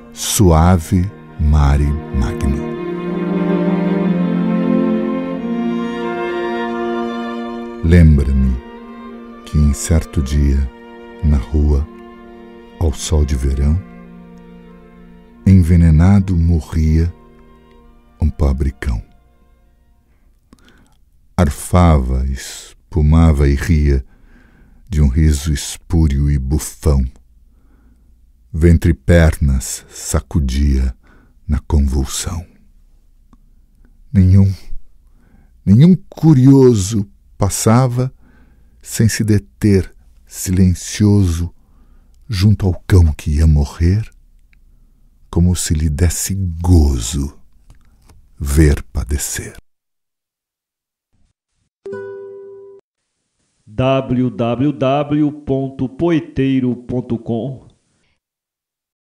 Suave Mare Magnum. Lembra-me que em certo dia, na rua, ao sol de verão, envenenado morria um pobre cão. Arfava, espumava e ria de um riso espúrio e bufão. Ventre e pernas sacudia na convulsão. Nenhum curioso passava sem se deter, silencioso, junto ao cão que ia morrer, como se lhe desse gozo ver padecer. www.poeteiro.com